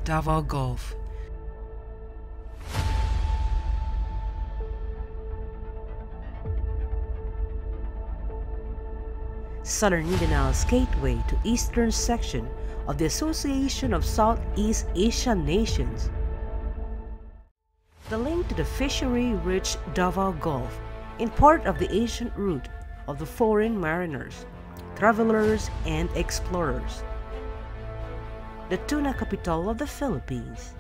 Davao Gulf. Southern Mindanao gateway to eastern section of the Association of Southeast Asian Nations. The link to the fishery-rich Davao Gulf in part of the ancient route of the foreign mariners, travelers, and explorers. The tuna capital of the Philippines.